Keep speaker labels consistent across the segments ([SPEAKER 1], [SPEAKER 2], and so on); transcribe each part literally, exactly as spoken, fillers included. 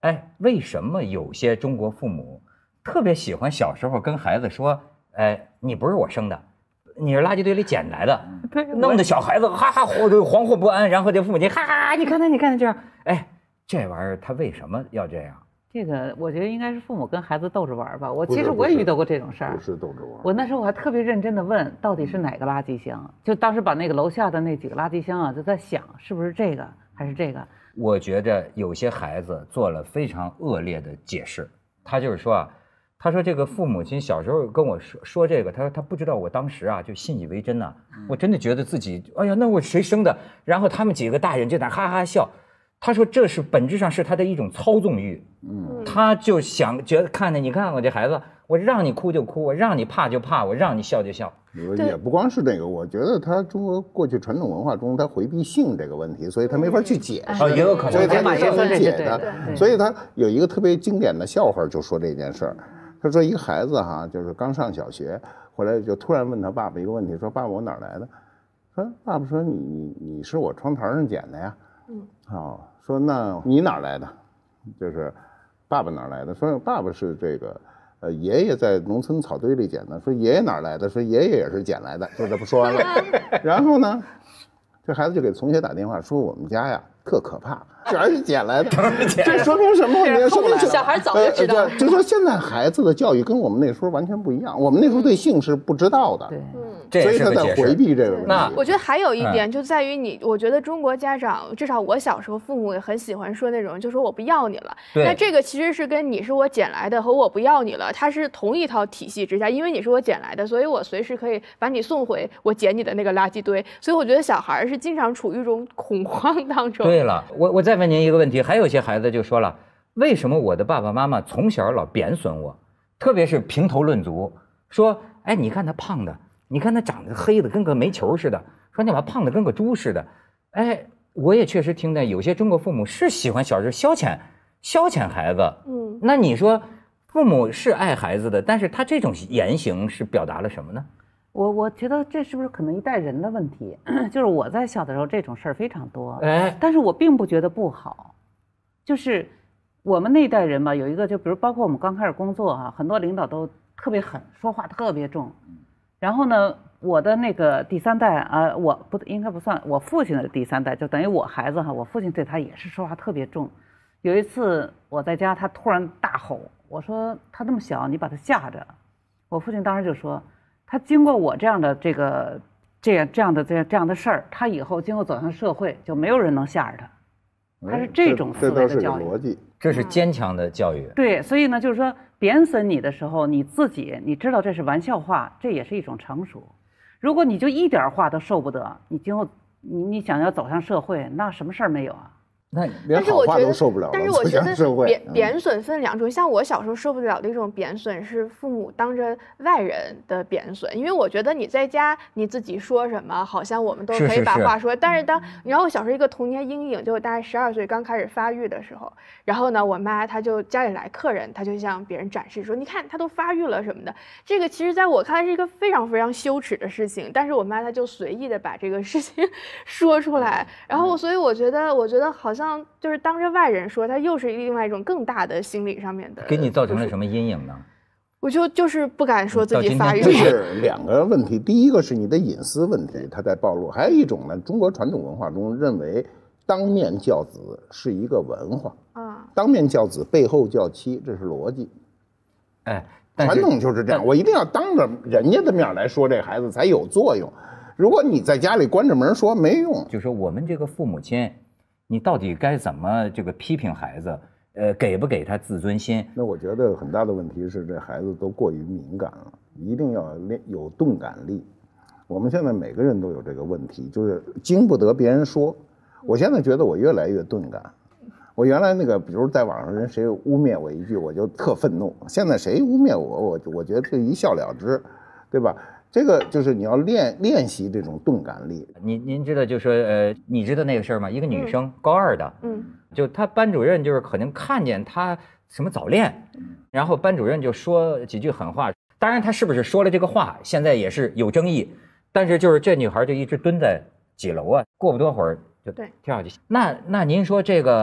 [SPEAKER 1] 哎，为什么有些中国父母特别喜欢小时候跟孩子说，哎，你不是我生的，你是垃圾堆里捡来的，对，弄得小孩子哈哈惶惶惑不安，然后这父母亲哈哈，你看他，你看他这样，哎，这玩意儿他为什么要这样？
[SPEAKER 2] 这个我觉得应该是父母跟孩子斗着玩吧。我其实我也遇到过这种事儿，
[SPEAKER 3] 不是斗着玩。
[SPEAKER 2] 我那时候我还特别认真的问，到底是哪个垃圾箱？就当时把那个楼下的那几个垃圾箱啊，就在想是不是这个还是这个。
[SPEAKER 1] 我觉着有些孩子做了非常恶劣的解释，他就是说啊，他说这个父母亲小时候跟我说说这个，他说他不知道我当时啊就信以为真呐、啊，我真的觉得自己哎呀，那我谁生的？然后他们几个大人就在哈哈笑。他说这是本质上是他的一种操纵欲，嗯，他就想觉得看着你看我这孩子，我让你哭就哭，我让你怕就怕，我让你笑就笑。
[SPEAKER 3] 也不光是这个，我觉得他中国过去传统文化中，他回避性这个问题，所以他没法去解释，
[SPEAKER 1] 也有可能，
[SPEAKER 3] 所以他没法解的。所以他有一个特别经典的笑话，就说这件事儿。他说一个孩子哈，就是刚上小学，后来就突然问他爸爸一个问题，说爸爸我哪儿来的？说爸爸说你你你是我窗台上捡的呀。嗯，好，说那你哪儿来的？就是爸爸哪儿来的？说爸爸是这个。呃，爷爷在农村草堆里捡的，说爷爷哪儿来的？说爷爷也是捡来的，就这不说完了。然后呢，这孩子就给同学打电话说我们家呀特可怕，全是捡来的。这说明什么？说明
[SPEAKER 4] 小孩早就知道，
[SPEAKER 3] 呃、就说现在孩子的教育跟我们那时候完全不一样。我们那时候对性是不知道的，
[SPEAKER 2] 对，
[SPEAKER 1] 嗯，
[SPEAKER 3] 所以他在回避这个问题。
[SPEAKER 4] 那我觉得还有一点就在于你，我觉得中国家长，至少我小时候父母也很喜欢说那种，就说我不要你了。那这个其实是跟你是我捡来的和我不要你了，它是同一套体系之下，因为你是我捡来的，所以我随时可以把你送回我捡你的那个垃圾堆。所以我觉得小孩是经常处于一种恐慌当中。
[SPEAKER 1] 对了，我我再问您一个问题，还有些孩子就说了，为什么我的爸爸妈妈从小老贬损我，特别是评头论足，说，哎，你看他胖的，你看他长得黑的跟个煤球似的，说你把胖的跟个猪似的，哎，我也确实听到有些中国父母是喜欢小时候消遣消遣孩子，嗯，那你说父母是爱孩子的，但是他这种言行是表达了什么呢？
[SPEAKER 2] 我我觉得这是不是可能一代人的问题？就是我在小的时候这种事儿非常多，哎，但是我并不觉得不好。就是我们那一代人吧，有一个就比如包括我们刚开始工作哈、啊，很多领导都特别狠，说话特别重。然后呢，我的那个第三代啊，我不应该不算，我父亲的第三代，就等于我孩子哈，我父亲对他也是说话特别重。有一次我在家，他突然大吼，我说他那么小，你把他吓着。我父亲当时就说。他经过我这样的这个这样这样的这样这样的事儿，他以后今后走向社会，就没有人能吓着他。他是这种思维的教育，
[SPEAKER 3] 逻辑，
[SPEAKER 1] 这是坚强的教育。
[SPEAKER 2] 对，所以呢，就是说贬损你的时候，你自己你知道这是玩笑话，这也是一种成熟。如果你就一点话都受不得，你今后你你想要走向社会，那什么事儿没有啊？
[SPEAKER 3] 那连好话都受不了了。
[SPEAKER 4] 但是我觉得贬贬损分两种，像我小时候受不了的一种贬损是父母当着外人的贬损，因为我觉得你在家你自己说什么，好像我们都可以把话说，
[SPEAKER 1] 是是是
[SPEAKER 4] 但是当你知道我小时候一个童年阴影，就我大概十二岁刚开始发育的时候，然后呢，我妈她就家里来客人，她就向别人展示说，你看她都发育了什么的。这个其实在我看来是一个非常非常羞耻的事情，但是我妈她就随意的把这个事情说出来，然后所以我觉得，我觉得好像。就是当着外人说，他又是另外一种更大的心理上面的，
[SPEAKER 1] 给你造成了什么阴影呢？
[SPEAKER 4] 我就就是不敢说自己发育。
[SPEAKER 3] 这是两个问题，第一个是你的隐私问题，它在暴露；还有一种呢，中国传统文化中认为当面教子是一个文化啊，当面教子背后教妻，这是逻辑。
[SPEAKER 1] 哎，
[SPEAKER 3] 传统就是这样，我一定要当着人家的面来说这孩子才有作用。如果你在家里关着门说，没用。
[SPEAKER 1] 就说我们这个父母亲。你到底该怎么这个批评孩子？呃，给不给他自尊心？
[SPEAKER 3] 那我觉得很大的问题是，这孩子都过于敏感了，一定要练有钝感力。我们现在每个人都有这个问题，就是经不得别人说。我现在觉得我越来越钝感。我原来那个，比如在网上人谁污蔑我一句，我就特愤怒。现在谁污蔑我，我我觉得就一笑了之，对吧？这个就是你要练练习这种钝感力。
[SPEAKER 1] 您您知道就说呃，你知道那个事儿吗？一个女生、嗯、高二的，嗯，就她班主任就是可能看见她什么早恋，然后班主任就说几句狠话。当然她是不是说了这个话，现在也是有争议。但是就是这女孩就一直蹲在几楼啊，过不多会儿就跳下去。那那您说这个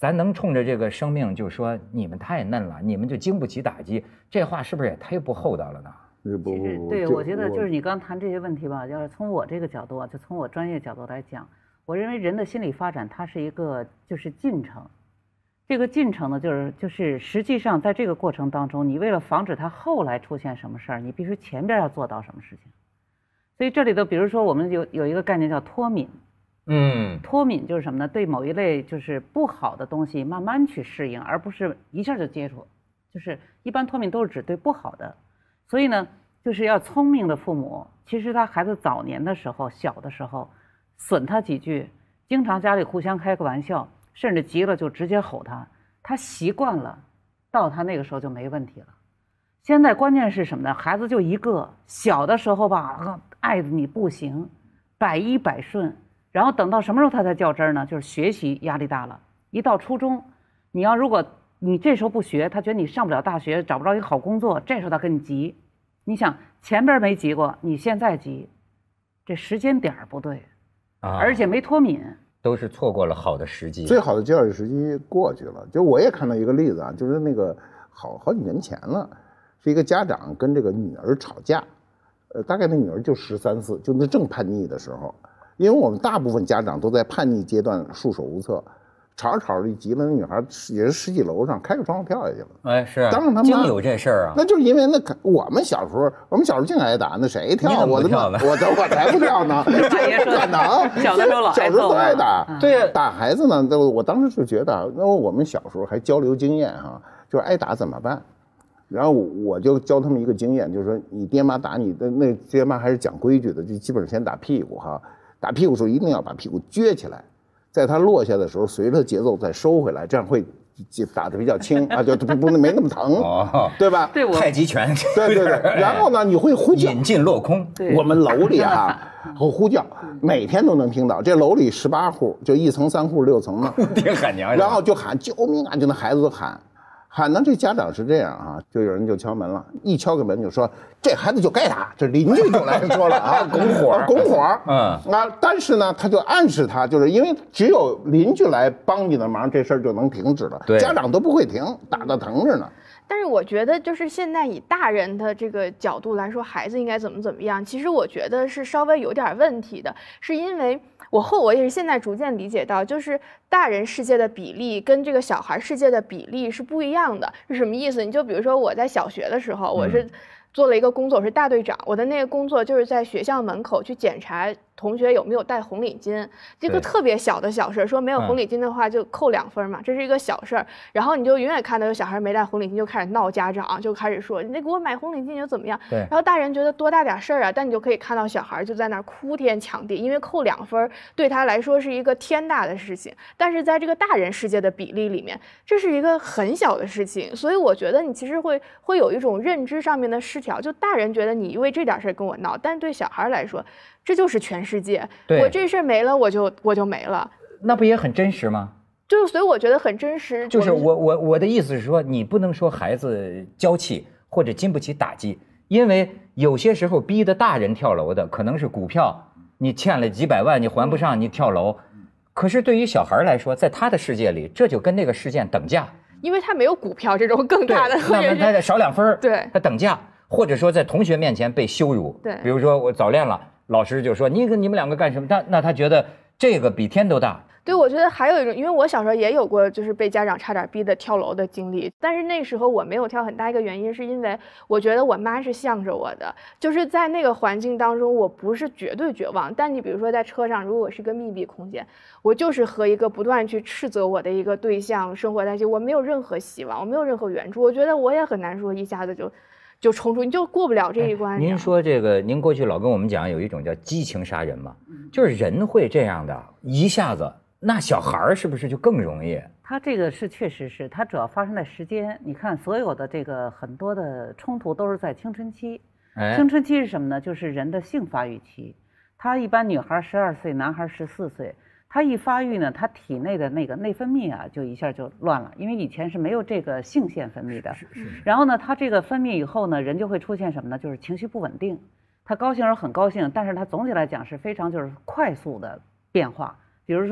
[SPEAKER 1] 咱能冲着这个生命就说你们太嫩了，你们就经不起打击，这话是不是也太不厚道了呢？
[SPEAKER 3] 不不
[SPEAKER 2] 不，对，我觉得就是你刚谈这些问题吧，要是从我这个角度啊，就从我专业角度来讲，我认为人的心理发展它是一个就是进程，这个进程呢，就是就是实际上在这个过程当中，你为了防止它后来出现什么事儿，你必须前边要做到什么事情。所以这里头，比如说我们有有一个概念叫脱敏，嗯，脱敏就是什么呢？对某一类就是不好的东西慢慢去适应，而不是一下就接触。就是一般脱敏都是指对不好的。所以呢，就是要聪明的父母，其实他孩子早年的时候、小的时候，损他几句，经常家里互相开个玩笑，甚至急了就直接吼他，他习惯了，到他那个时候就没问题了。现在关键是什么呢？孩子就一个，小的时候吧，爱的你不行，百依百顺，然后等到什么时候他才较真儿呢？就是学习压力大了，一到初中，你要如果你这时候不学，他觉得你上不了大学，找不着一个好工作，这时候他跟你急。你想前边没急过，你现在急，这时间点不对，啊，而且没脱敏，
[SPEAKER 1] 都是错过了好的时机。
[SPEAKER 3] 最好的教育时机过去了。就我也看到一个例子啊，就是那个好好几年前了，是一个家长跟这个女儿吵架，呃，大概那女儿就十三四，就那正叛逆的时候，因为我们大部分家长都在叛逆阶段束手无策。吵着吵着一急了，那女孩也是十几楼上开个窗户跳下去了。
[SPEAKER 1] 哎，是，
[SPEAKER 3] 当然他
[SPEAKER 1] 妈有这事儿啊。
[SPEAKER 3] 那就是因为那我们小时候，我们小时候净挨打，那谁跳？我
[SPEAKER 1] 跳
[SPEAKER 3] 呢？我我才不跳呢！这不可能。
[SPEAKER 2] 小的时候老
[SPEAKER 3] 小时候都挨打。
[SPEAKER 1] 对呀，
[SPEAKER 3] 打孩子呢，我我当时就觉得，那我们小时候还交流经验哈，就是挨打怎么办？然后我就教他们一个经验，就是说你爹妈打你的，那爹妈还是讲规矩的，就基本上先打屁股哈，打屁股的时候一定要把屁股撅起来。在他落下的时候，随着节奏再收回来，这样会打得比较轻啊，就不不没那么疼，哦、对吧？
[SPEAKER 2] 对，
[SPEAKER 1] 太极拳。
[SPEAKER 3] 对对对。然后呢，你会呼叫，
[SPEAKER 1] 引进落空。
[SPEAKER 3] 我们楼里啊，会呼叫，每天都能听到。这楼里十八户，就一层三户六层嘛，
[SPEAKER 1] 哭爹喊娘。
[SPEAKER 3] 然后就喊救命啊！就那孩子都喊。喊呢，这家长是这样啊，就有人就敲门了，一敲个门就说这孩子就该打，这邻居就来说了啊，
[SPEAKER 1] 拱火，
[SPEAKER 3] 拱火，
[SPEAKER 1] 嗯
[SPEAKER 3] 啊，但是呢，他就暗示他，就是因为只有邻居来帮你的忙，这事儿就能停止了，
[SPEAKER 1] 对，
[SPEAKER 3] 家长都不会停，打得疼着呢。
[SPEAKER 4] 但是我觉得，就是现在以大人的这个角度来说，孩子应该怎么怎么样，其实我觉得是稍微有点问题的，是因为我后我也是现在逐渐理解到，就是大人世界的比例跟这个小孩世界的比例是不一样的。是什么意思？你就比如说我在小学的时候，我是做了一个工作，我是大队长，我的那个工作就是在学校门口去检查同学有没有带红领巾，这个特别小的小事，说没有红领巾的话就扣两分嘛，这是一个小事儿。然后你就永远看到有小孩没带红领巾就开始闹家长，就开始说你得给我买红领巾又怎么样？
[SPEAKER 1] 对。
[SPEAKER 4] 然后大人觉得多大点事儿啊，但你就可以看到小孩就在那儿哭天抢地，因为扣两分对他来说是一个天大的事情，但是在这个大人世界的比例里面，这是一个很小的事情。所以我觉得你其实会会有一种认知上面的失调，就大人觉得你因为这点事儿跟我闹，但对小孩来说这就是全世界，我这事儿没了，我就我就没了，
[SPEAKER 1] 那不也很真实吗？
[SPEAKER 4] 就所以我觉得很真实。
[SPEAKER 1] 就是我我我的意思是说，你不能说孩子娇气或者经不起打击，因为有些时候逼得大人跳楼的可能是股票，你欠了几百万你还不上，你跳楼。可是对于小孩来说，在他的世界里，这就跟那个事件等价，
[SPEAKER 4] 因为他没有股票这种更大的，
[SPEAKER 1] 那他少两分，
[SPEAKER 4] 对，
[SPEAKER 1] 他等价，或者说在同学面前被羞辱，
[SPEAKER 4] 对，
[SPEAKER 1] 比如说我早恋了。老师就说你你们两个干什么？那那他觉得这个比天都大。
[SPEAKER 4] 对，我觉得还有一种，因为我小时候也有过就是被家长差点逼的跳楼的经历，但是那时候我没有跳，很大一个原因是因为我觉得我妈是向着我的，就是在那个环境当中，我不是绝对绝望，但你比如说在车上，如果是个密闭空间，我就是和一个不断去斥责我的一个对象生活在一起，我没有任何希望，我没有任何援助，我觉得我也很难说一下子就。就冲出，你就过不了这一关。
[SPEAKER 1] 您说这个，您过去老跟我们讲有一种叫激情杀人嘛，就是人会这样的，一下子，那小孩是不是就更容易？
[SPEAKER 2] 他这个是确实是，他主要发生在时间。你看，所有的这个很多的冲突都是在青春期。哎、青春期是什么呢？就是人的性发育期。他一般女孩十二岁，男孩十四岁。他一发育呢，他体内的那个内分泌啊，就一下就乱了，因为以前是没有这个性腺分泌的。是是是。然后呢，他这个分泌以后呢，人就会出现什么呢？就是情绪不稳定。他高兴时很高兴，但是他总体来讲是非常就是快速的变化。比如说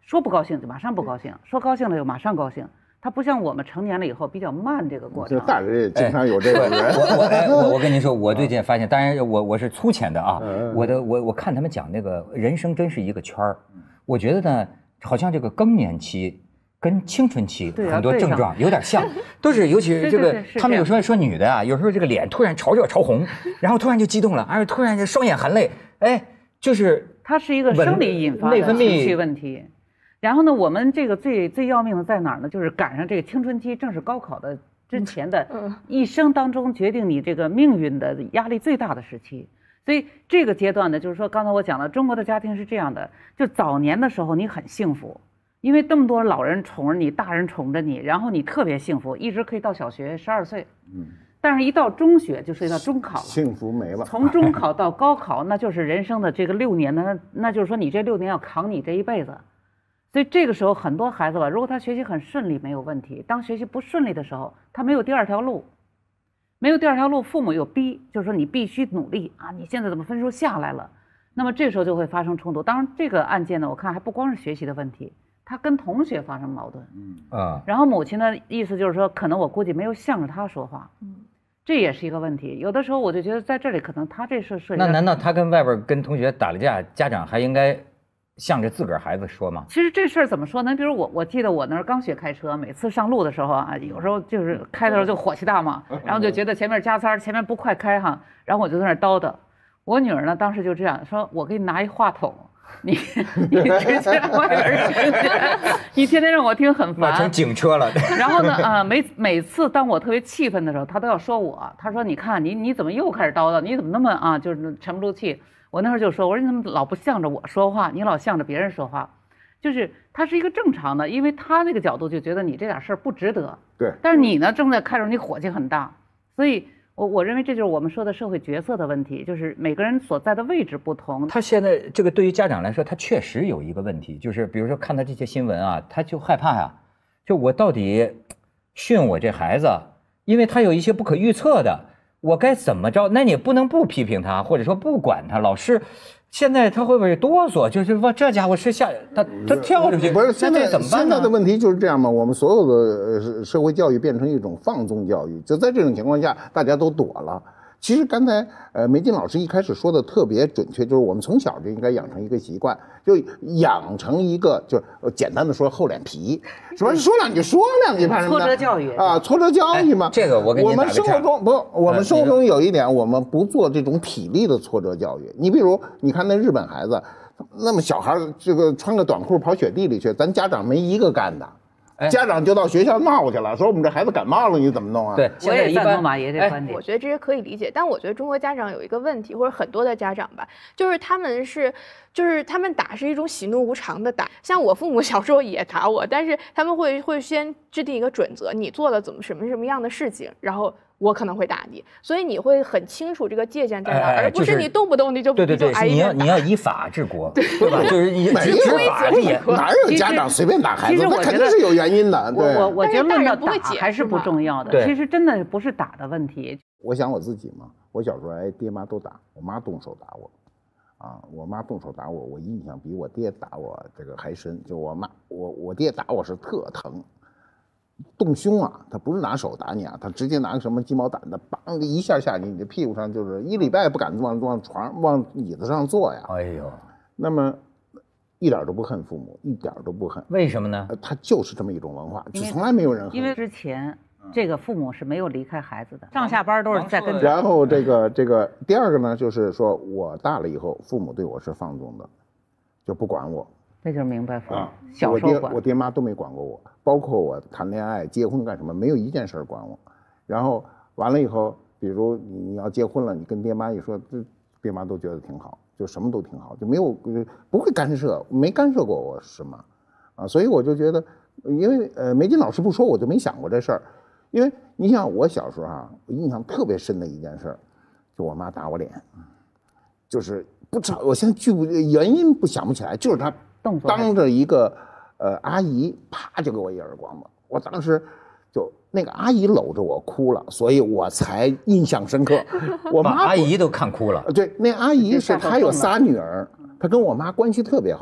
[SPEAKER 2] 说不高兴就马上不高兴，说高兴了就马上高兴。他不像我们成年了以后比较慢这个过程。
[SPEAKER 3] 大人也经常有这个人。
[SPEAKER 1] 我我我我跟您说，我最近发现，当然我我是粗浅的啊，我的我我看他们讲那个人生真是一个圈儿，我觉得呢，好像这个更年期跟青春期很多症状有点像，都是尤其是这个他们有时候说女的啊，有时候这个脸突然潮热潮红，然后突然就激动了，而且突然就双眼含泪，哎，就是
[SPEAKER 2] 它是一个生理引发的情绪问题。然后呢，我们这个最最要命的在哪儿呢？就是赶上这个青春期，正是高考的之前的一生当中决定你这个命运的压力最大的时期。所以这个阶段呢，就是说刚才我讲了，中国的家庭是这样的，就早年的时候你很幸福，因为这么多老人宠着你，大人宠着你，然后你特别幸福，一直可以到小学十二岁。嗯。但是，一到中学就涉及到中考了，
[SPEAKER 3] 幸福没了。
[SPEAKER 2] 从中考到高考，那就是人生的这个六年呢，那就是说你这六年要扛你这一辈子。所以这个时候，很多孩子吧，如果他学习很顺利没有问题，当学习不顺利的时候，他没有第二条路，没有第二条路，父母又逼，就是说你必须努力啊！你现在怎么分数下来了？那么这时候就会发生冲突。当然，这个案件呢，我看还不光是学习的问题，他跟同学发生矛盾，嗯啊，然后母亲的意思就是说，可能我估计没有向着他说话，嗯，这也是一个问题。有的时候我就觉得在这里可能他这事涉及，
[SPEAKER 1] 那难道他跟外边跟同学打了架，家长还应该向着自个儿孩子说吗？
[SPEAKER 2] 其实这事儿怎么说呢？比如我，我记得我那儿刚学开车，每次上路的时候啊，有时候就是开的时候就火气大嘛，然后就觉得前面加塞儿，前面不快开哈，然后我就在那儿叨叨。我女儿呢，当时就这样说：“我给你拿一话筒，你你直接让外边人听见，你天天让我听很烦。”
[SPEAKER 1] 成警车了。
[SPEAKER 2] 然后呢，啊、呃，每每次当我特别气愤的时候，她都要说我，她说：“你看你你怎么又开始叨叨？你怎么那么啊，就是沉不住气？”我那时候就说，我说你怎么老不向着我说话，你老向着别人说话，就是它是一个正常的，因为他那个角度就觉得你这点事儿不值得。
[SPEAKER 3] 对。
[SPEAKER 2] 但是你呢，正在开着，你火气很大，所以我我认为这就是我们说的社会角色的问题，就是每个人所在的位置不同。
[SPEAKER 1] 他现在这个对于家长来说，他确实有一个问题，就是比如说看到这些新闻啊，他就害怕呀、啊，就我到底训我这孩子，因为他有一些不可预测的。我该怎么着？那你不能不批评他，或者说不管他。老师，现在他会不会哆嗦？就是说这家伙是下他他跳出去，
[SPEAKER 3] 不是现在
[SPEAKER 1] 怎么办呢？
[SPEAKER 3] 现在的问题就是这样嘛。我们所有的社会教育变成一种放纵教育，就在这种情况下，大家都躲了。其实刚才呃梅金老师一开始说的特别准确，就是我们从小就应该养成一个习惯，就养成一个就是简单的说厚脸皮，什么说两句说两句，怕什么？
[SPEAKER 2] 挫折教育
[SPEAKER 3] 啊，挫折教育嘛。
[SPEAKER 1] 哎、这个我跟你
[SPEAKER 3] 我们生活中不，我们生活中有一点，我们不做这种体力的挫折教育。你比如，你看那日本孩子，那么小孩这个穿个短裤跑雪地里去，咱家长没一个干的。家长就到学校闹去了，说我们这孩子感冒了，你怎么弄啊？
[SPEAKER 1] 对，
[SPEAKER 2] 我也赞同马爷这观点。
[SPEAKER 4] 我觉得这些可以理解，但我觉得中国家长有一个问题，或者很多的家长吧，就是他们是，就是他们打是一种喜怒无常的打。像我父母小时候也打我，但是他们会会先制定一个准则，你做了怎么什么什么样的事情，然后我可能会打你，所以你会很清楚这个界限在哪，而不是你动不动你就
[SPEAKER 1] 对对对，你要你要以法治国，对吧？就是你执法力，
[SPEAKER 3] 哪有家长随便打孩子？他肯定是有原因的。对，
[SPEAKER 2] 我我觉得论到打还是不重要的，其实真的不是打的问题。
[SPEAKER 3] 我想我自己嘛，我小时候哎，爹妈都打，我妈动手打我，啊，我妈动手打我，我印象比我爹打我这个还深。就我妈，我我爹打我是特疼。动胸啊，他不是拿手打你啊，他直接拿个什么鸡毛掸子，梆的一下下你，你的屁股上就是一礼拜不敢往往床往椅子上坐呀。
[SPEAKER 1] 哎呦，
[SPEAKER 3] 那么一点都不恨父母，一点都不恨。
[SPEAKER 1] 为什么呢？
[SPEAKER 3] 他就是这么一种文化，就从来没有人恨。
[SPEAKER 2] 因为之前这个父母是没有离开孩子的，上下班都是在跟着。
[SPEAKER 3] 然后这个这个第二个呢，就是说我大了以后，父母对我是放纵的，就不管我。
[SPEAKER 2] 这就是明白父母。
[SPEAKER 3] 啊，
[SPEAKER 2] 小时候
[SPEAKER 3] 我爹我爹妈都没管过我，包括我谈恋爱、结婚干什么，没有一件事管我。然后完了以后，比如你你要结婚了，你跟爹妈一说，这爹妈都觉得挺好，就什么都挺好，就没有不会干涉，没干涉过我什么，啊，所以我就觉得，因为呃梅金老师不说，我就没想过这事儿。因为你想我小时候啊，我印象特别深的一件事儿，就我妈打我脸，就是不知道，我现在具不原因不想不起来，就是她当着一个呃阿姨，啪就给我一耳光子。我当时就那个阿姨搂着我哭了，所以我才印象深刻。我妈
[SPEAKER 1] 阿姨都看哭了。
[SPEAKER 3] 对，那阿姨是她有仨女儿，她跟我妈关系特别好。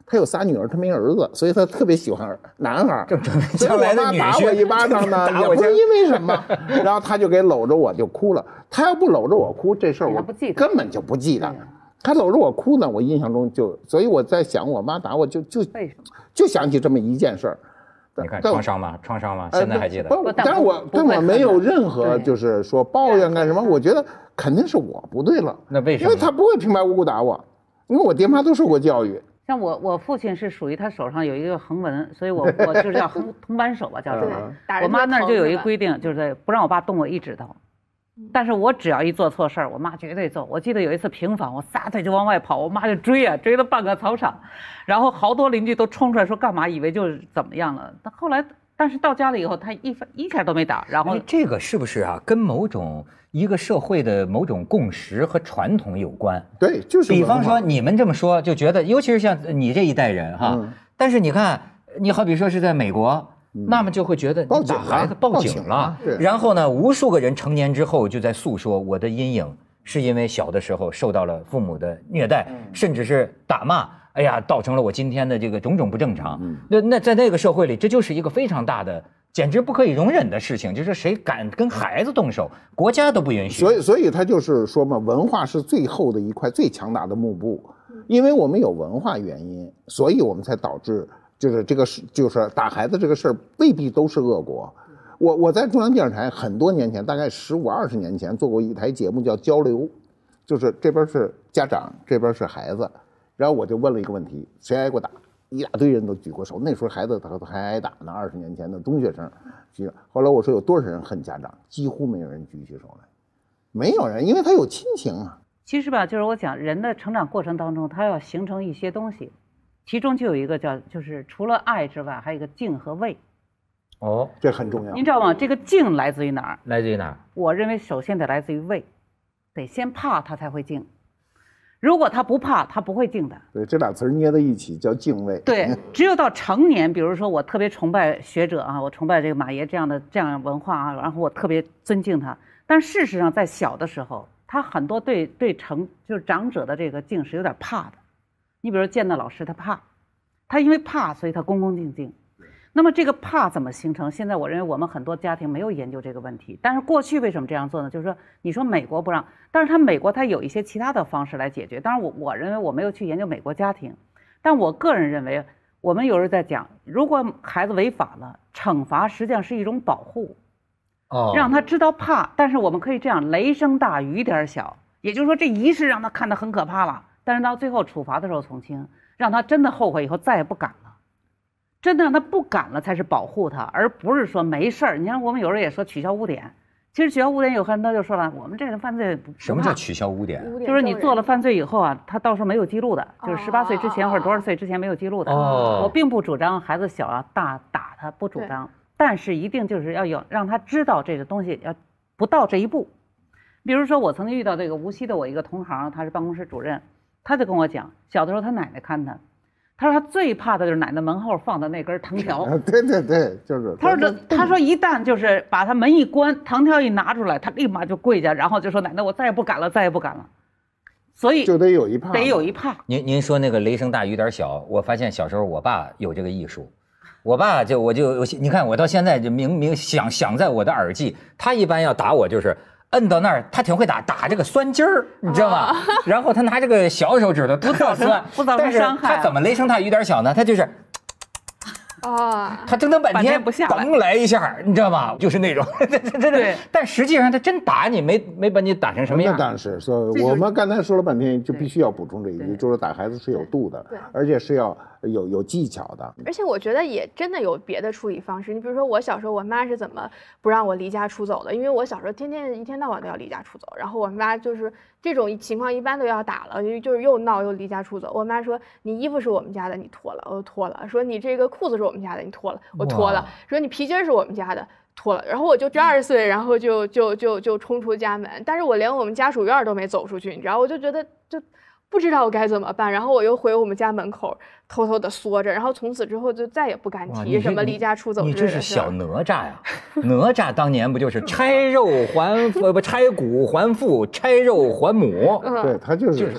[SPEAKER 3] 他有仨女儿，他没儿子，所以他特别喜欢男孩。
[SPEAKER 1] 就准备将来的女婿。
[SPEAKER 3] 打我一巴掌呢，也不是因为什么，然后他就给搂着我就哭了。他要不搂着我哭，这事儿我根本就不记得。他搂着我哭呢，我印象中就，所以我在想，我妈打我就就就想起这么一件事儿。
[SPEAKER 1] 你看创伤吗？创伤吗？现在还记得？
[SPEAKER 3] 不，但是我但我没有任何就是说抱怨干什么，我觉得肯定是我不对了。
[SPEAKER 1] 那为什么？
[SPEAKER 3] 因为他不会平白无故打我，因为我爹妈都受过教育。
[SPEAKER 2] 像我，我父亲是属于他手上有一个横纹，所以我我就是叫横铜扳手吧，叫什么？我妈那儿就有一规定，就是不让我爸动我一指头。但是我只要一做错事儿，我妈绝对揍。我记得有一次平房，我撒腿就往外跑，我妈就追啊，追了半个操场，然后好多邻居都冲出来说干嘛，以为就是怎么样了。但后来，但是到家了以后，他一一下都没打。然后
[SPEAKER 1] 这个是不是啊，跟某种一个社会的某种共识和传统有关？
[SPEAKER 3] 对，就是。
[SPEAKER 1] 比方说你们这么说，就觉得，尤其是像你这一代人哈，嗯、但是你看，你好比说是在美国。那么就会觉得你打孩子报警了，然后呢，无数个人成年之后就在诉说我的阴影是因为小的时候受到了父母的虐待，甚至是打骂，哎呀，造成了我今天的这个种种不正常。那那在那个社会里，这就是一个非常大的，简直不可以容忍的事情，就是谁敢跟孩子动手，国家都不允许。
[SPEAKER 3] 所以，所以他就是说嘛，文化是最后的一块最强大的幕布，因为我们有文化原因，所以我们才导致。就是这个是，就是打孩子这个事儿未必都是恶果。我我在中央电视台很多年前，大概十五二十年前做过一台节目叫交流，就是这边是家长，这边是孩子，然后我就问了一个问题：谁挨过打？一大堆人都举过手。那时候孩子他还挨打呢，二十年前的中学生。后来我说有多少人恨家长？几乎没有人举起手来，没有人，因为他有亲情啊。
[SPEAKER 2] 其实吧，就是我讲人的成长过程当中，他要形成一些东西。其中就有一个叫，就是除了爱之外，还有一个敬和畏。
[SPEAKER 1] 哦，
[SPEAKER 3] 这很重要。
[SPEAKER 2] 您知道吗？这个敬来自于哪儿？
[SPEAKER 1] 来自于哪儿？
[SPEAKER 2] 我认为首先得来自于畏，得先怕他才会敬。如果他不怕，他不会敬的。
[SPEAKER 3] 对，这俩词捏在一起叫敬畏。
[SPEAKER 2] 对，只有到成年，比如说我特别崇拜学者啊，我崇拜这个马爷这样的这样文化啊，然后我特别尊敬他。但事实上，在小的时候，他很多对对成就是长者的这个敬是有点怕的。你比如见到老师，他怕，他因为怕，所以他恭恭敬敬。那么这个怕怎么形成？现在我认为我们很多家庭没有研究这个问题。但是过去为什么这样做呢？就是说，你说美国不让，但是他美国他有一些其他的方式来解决。当然我我认为我没有去研究美国家庭，但我个人认为，我们有时候在讲，如果孩子违法了，惩罚实际上是一种保护，哦，让他知道怕。但是我们可以这样，雷声大雨点小，也就是说这一事让他看得很可怕了。但是到最后处罚的时候从轻，让他真的后悔以后再也不敢了，真的让他不敢了才是保护他，而不是说没事儿。你看我们有时候也说取消污点，其实取消污点有很多就说了，我们这人犯罪不
[SPEAKER 1] 什么叫取消污点？
[SPEAKER 2] 就是你做了犯罪以后啊，他到时候没有记录的，就是十八岁之前或者多少岁之前没有记录的。哦，我并不主张孩子小啊大打他，不主张，但是一定就是要有让他知道这个东西要不到这一步。比如说我曾经遇到这个无锡的我一个同行，他是办公室主任。他就跟我讲，小的时候他奶奶看他，他说他最怕的就是奶奶门后放的那根藤条。
[SPEAKER 3] 对对对，就是。
[SPEAKER 2] 他说这，他说一旦就是把他门一关，藤条一拿出来，他立马就跪下，然后就说奶奶，我再也不敢了，再也不敢了。所以
[SPEAKER 3] 就得有一怕，
[SPEAKER 2] 得有一怕。
[SPEAKER 1] 您您说那个雷声大雨点小，我发现小时候我爸有这个艺术，我爸就我就你看我到现在就明明想想在我的耳际，他一般要打我就是。摁到那儿，他挺会打，打这个酸筋儿，你知道吗？哦、然后他拿这个小手指头特酸，
[SPEAKER 2] 不造成伤害。
[SPEAKER 1] 他怎么雷声大雨点小呢？他就是，
[SPEAKER 4] 啊，
[SPEAKER 1] 他整整半天嘣来一下，你知道吗？就是那种，对对对。但实际上他真打你，没没把你打成什么样。
[SPEAKER 3] 那当然是，所以我们刚才说了半天，就必须要补充这一句，就是打孩子是有度的，而且是要有有技巧的。
[SPEAKER 4] 而且我觉得也真的有别的处理方式。你比如说我小时候，我妈是怎么不让我离家出走的？因为我小时候天天一天到晚都要离家出走，然后我妈就是这种情况一般都要打了，就是又闹又离家出走。我妈说你衣服是我们家的，你脱了，我脱了；说你这个裤子是我们家的，你脱了，我脱了；说你皮筋是我们家的。脱了，然后我就十二岁，然后就就就就冲出家门，但是我连我们家属院都没走出去，你知道，我就觉得就不知道我该怎么办，然后我又回我们家门口偷偷的缩着，然后从此之后就再也不敢提什么离家出走之类的事。
[SPEAKER 1] 你这是小哪吒呀？哪吒当年不就是拆肉还呃不拆骨还父，拆肉还母？
[SPEAKER 3] 对他就是他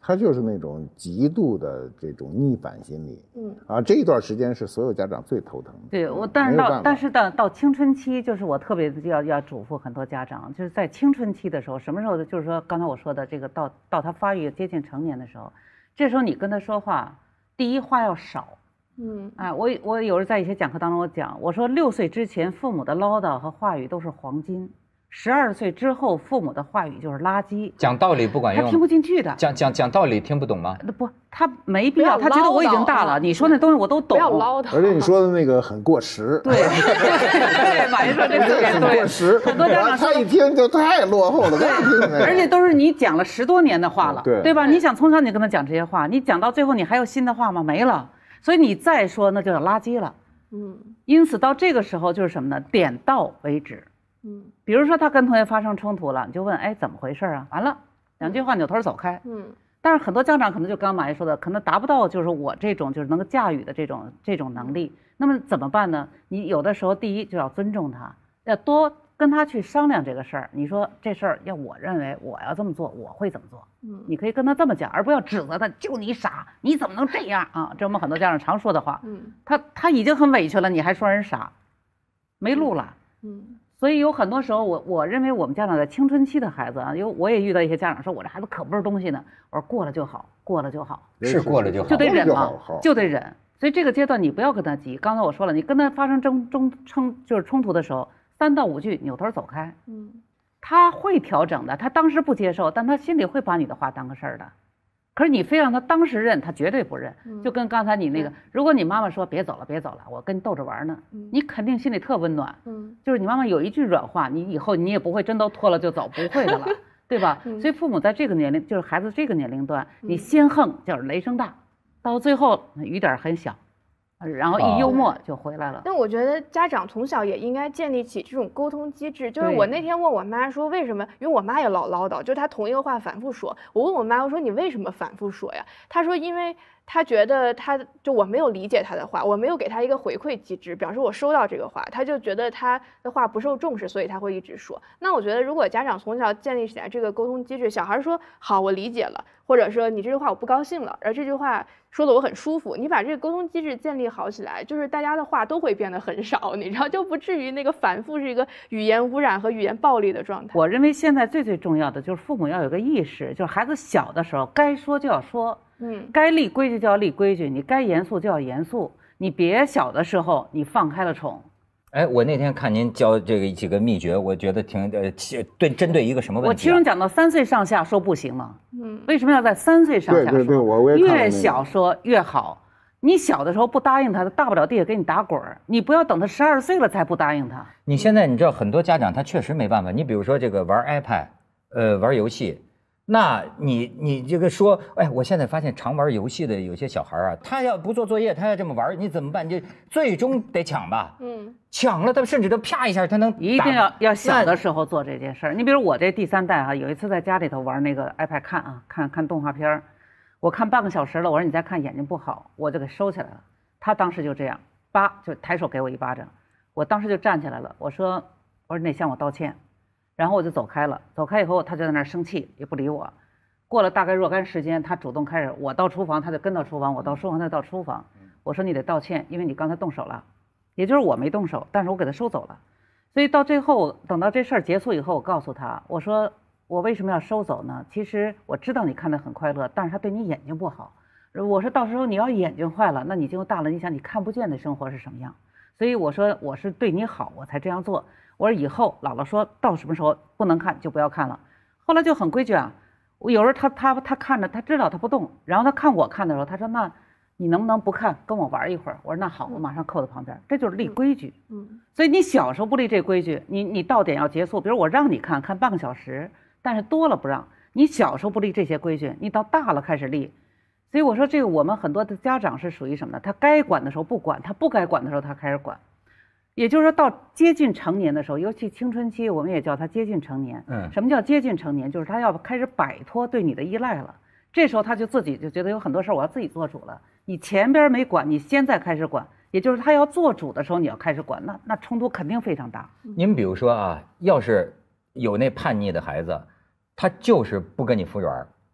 [SPEAKER 3] 他就是那种极度的这种逆反心理。嗯啊，这一段时间是所有家长最头疼的。
[SPEAKER 2] 对我，但是到但是到到青春期，就是我特别要要嘱咐很多家长，就是在青春期的时候，什么时候就是说刚才我说的这个到到他发育接近成年的时候，这时候你跟他说话，第一话要少。嗯，哎，我我有时在一些讲课当中我讲，我说六岁之前父母的唠叨和话语都是黄金。十二岁之后，父母的话语就是垃圾，
[SPEAKER 1] 讲道理不管用，
[SPEAKER 2] 他听不进去的。
[SPEAKER 1] 讲讲讲道理听不懂吗？
[SPEAKER 2] 不，他没必要，他觉得我已经大了，你说那东西我都懂。
[SPEAKER 4] 不要唠叨。
[SPEAKER 3] 而且你说的那个很过时。
[SPEAKER 2] 对对，马云说这个
[SPEAKER 3] 很过时，
[SPEAKER 2] 很多家长
[SPEAKER 3] 他一听就太落后了，
[SPEAKER 2] 对，而且都是你讲了十多年的话了，
[SPEAKER 3] 对
[SPEAKER 2] 对吧？你想从小你跟他讲这些话，你讲到最后你还有新的话吗？没了，所以你再说那就是垃圾了。嗯，因此到这个时候就是什么呢？点到为止。嗯，比如说他跟同学发生冲突了，你就问，哎，怎么回事啊？完了，两句话扭头走开。嗯，但是很多家长可能就刚刚马爷说的，可能达不到就是我这种就是能够驾驭的这种这种能力。那么怎么办呢？你有的时候第一就要尊重他，要多跟他去商量这个事儿。你说这事儿要我认为我要这么做，我会怎么做？嗯，你可以跟他这么讲，而不要指责他，就你傻，你怎么能这样啊？这我们很多家长常说的话。嗯，他他已经很委屈了，你还说人傻，没路了。嗯。所以有很多时候我，我我认为我们家长在青春期的孩子啊，因为我也遇到一些家长说，我这孩子可不是东西呢。我说过了就好，过了就好，
[SPEAKER 1] 是过了就好，
[SPEAKER 2] 就得忍嘛，就得忍。所以这个阶段你不要跟他急。刚才我说了，你跟他发生争争冲就是冲突的时候，三到五句扭头走开。嗯，他会调整的，他当时不接受，但他心里会把你的话当个事儿的。可是你非让他当时认，他绝对不认。就跟刚才你那个，如果你妈妈说别走了，别走了，我跟你逗着玩呢，你肯定心里特温暖。嗯，就是你妈妈有一句软话，你以后你也不会真都脱了就走，不会的了，对吧？所以父母在这个年龄，就是孩子这个年龄段，你先横就是雷声大，到最后雨点很小。然后一幽默就回来了。
[SPEAKER 4] 哦、但我觉得家长从小也应该建立起这种沟通机制。就是我那天问我妈说为什么，因为我妈也老唠叨，就她同一个话反复说。我问我妈，我说你为什么反复说呀？她说因为她觉得她就我没有理解她的话，我没有给她一个回馈机制，表示我收到这个话，她就觉得她的话不受重视，所以她会一直说。那我觉得如果家长从小建立起来这个沟通机制，小孩说好我理解了，或者说你这句话我不高兴了，而这句话说的我很舒服，你把这个沟通机制建立好起来，就是大家的话都会变得很少，你知道，就不至于那个反复是一个语言污染和语言暴力的状态。
[SPEAKER 2] 我认为现在最最重要的就是父母要有个意识，就是孩子小的时候该说就要说，嗯，该立规矩就要立规矩，你该严肃就要严肃，你别小的时候你放开了宠。
[SPEAKER 1] 哎，我那天看您教这个几个秘诀，我觉得挺呃，对，针对一个什么问题、啊？
[SPEAKER 2] 我其中讲到三岁上下说不行嘛，嗯，为什么要在三岁上下说？
[SPEAKER 3] 对对对，我我也看了那个。
[SPEAKER 2] 越小说越好。你小的时候不答应他，他大不了地下给你打滚儿。你不要等他十二岁了才不答应他。
[SPEAKER 1] 你现在你知道很多家长他确实没办法。你比如说这个玩 iPad， 呃，玩游戏。那你你这个说，哎，我现在发现常玩游戏的有些小孩啊，他要不做作业，他要这么玩，你怎么办？就最终得抢吧，嗯，抢了他甚至都啪一下，他能
[SPEAKER 2] 一定要要小的时候做这件事儿。你比如我这第三代哈、啊，有一次在家里头玩那个 iPad 看啊，看看动画片，我看半个小时了，我说你再看眼睛不好，我就给收起来了。他当时就这样，叭就抬手给我一巴掌，我当时就站起来了，我说我说你得向我道歉。然后我就走开了，走开以后他就在那儿生气，也不理我。过了大概若干时间，他主动开始，我到厨房他就跟到厨房，我到书房他就到书房。我说你得道歉，因为你刚才动手了，也就是我没动手，但是我给他收走了。所以到最后等到这事儿结束以后，我告诉他，我说我为什么要收走呢？其实我知道你看得很快乐，但是他对你眼睛不好。我说到时候你要眼睛坏了，那你就大了，你想你看不见的生活是什么样？所以我说我是对你好，我才这样做。我说以后姥姥说到什么时候不能看就不要看了。后来就很规矩啊，我有时候他他他看着他知道他不动，然后他看我看的时候，他说那你能不能不看跟我玩一会儿？我说那好，我马上扣在旁边。这就是立规矩。嗯，所以你小时候不立这规矩，你你到点要结束，比如我让你看看半个小时，但是多了不让。你小时候不立这些规矩，你到大了开始立。所以我说这个我们很多的家长是属于什么呢？他该管的时候不管，他不该管的时候他开始管。也就是说到接近成年的时候，尤其青春期，我们也叫他接近成年。嗯，什么叫接近成年？就是他要开始摆脱对你的依赖了。这时候他就自己就觉得有很多事儿我要自己做主了。你前边没管，你现在开始管，也就是他要做主的时候，你要开始管，那那冲突肯定非常大。
[SPEAKER 1] 您比如说啊，要是有那叛逆的孩子，他就是不跟你服软，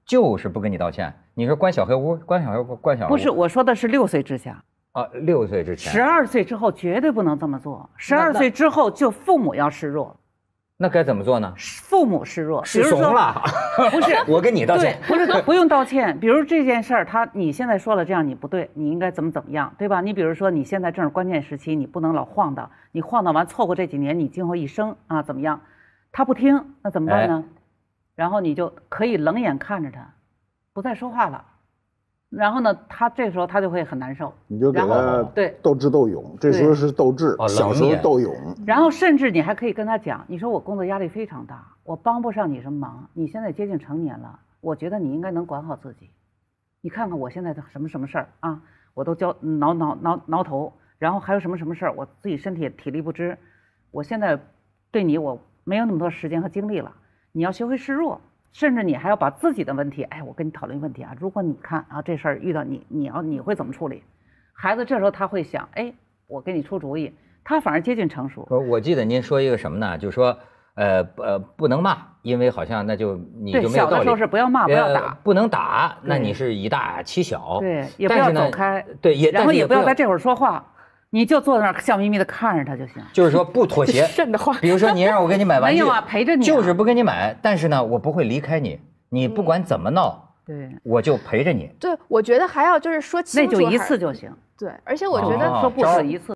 [SPEAKER 1] 就是不跟你道歉。你说关小黑屋，关小黑屋，关小黑屋。
[SPEAKER 2] 不是，我说的是六岁之下。
[SPEAKER 1] 啊，六岁之前。
[SPEAKER 2] 十二岁之后绝对不能这么做。十二岁之后就父母要示弱。
[SPEAKER 1] 那该怎么做呢？
[SPEAKER 2] 父母示弱，
[SPEAKER 1] 示怂了。
[SPEAKER 2] 不是，
[SPEAKER 1] 我跟你道歉。
[SPEAKER 2] 不是，不用道歉。比如这件事儿，他你现在说了这样你不对，你应该怎么怎么样，对吧？你比如说你现在正是关键时期，你不能老晃荡，你晃荡完错过这几年，你今后一生啊怎么样？他不听，那怎么办呢？哎、然后你就可以冷眼看着他，不再说话了。然后呢，他这时候他就会很难受。
[SPEAKER 3] 你就给他对斗智斗勇，这时候是斗智，小时候斗勇。
[SPEAKER 2] 然后甚至你还可以跟他讲，你说我工作压力非常大，我帮不上你什么忙，你现在接近成年了，我觉得你应该能管好自己。你看看我现在的什么什么事儿啊，我都焦挠挠挠挠头，然后还有什么什么事儿，我自己身体体力不支，我现在对你我没有那么多时间和精力了，你要学会示弱。甚至你还要把自己的问题，哎，我跟你讨论问题啊，如果你看啊这事儿遇到你，你要你会怎么处理？孩子这时候他会想，哎，我给你出主意，他反而接近成熟。
[SPEAKER 1] 我记得您说一个什么呢？就是说，呃呃，不能骂，因为好像那就你就没有道理。
[SPEAKER 2] 小的时候是不要骂，不要打，
[SPEAKER 1] 不能打，那你是以大欺小。
[SPEAKER 2] 对，也不要走开。
[SPEAKER 1] 对，也
[SPEAKER 2] 然后也不要在这会儿说话。你就坐在那儿笑眯眯的看着他就行，
[SPEAKER 1] 就是说不妥协。
[SPEAKER 4] 瘆得慌。
[SPEAKER 1] 比如说你让我给你买玩具，
[SPEAKER 2] 没有啊，陪着你、啊，
[SPEAKER 1] 就是不给你买，但是呢，我不会离开你，你不管怎么闹，
[SPEAKER 2] 对、嗯，
[SPEAKER 1] 我就陪着你。
[SPEAKER 4] 对，我觉得还要就是说清楚，
[SPEAKER 2] 那就一次就行。
[SPEAKER 4] 对，而且我觉得、
[SPEAKER 2] 哦、说不止一次。